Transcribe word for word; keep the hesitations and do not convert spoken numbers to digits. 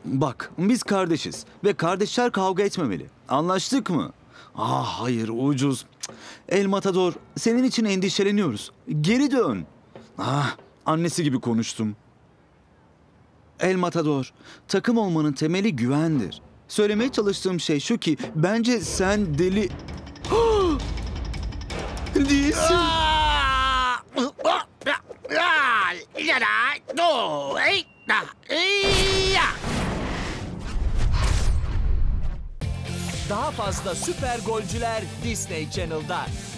Bak, biz kardeşiz ve kardeşler kavga etmemeli. Anlaştık mı? Ah hayır, ucuz. Cık. El Matador, senin için endişeleniyoruz. Geri dön. Ah, annesi gibi konuştum. El Matador, takım olmanın temeli güvendir. Söylemeye çalıştığım şey şu ki, bence sen deli... Değilsin. Daha fazla süper golcüler Disney Channel'da.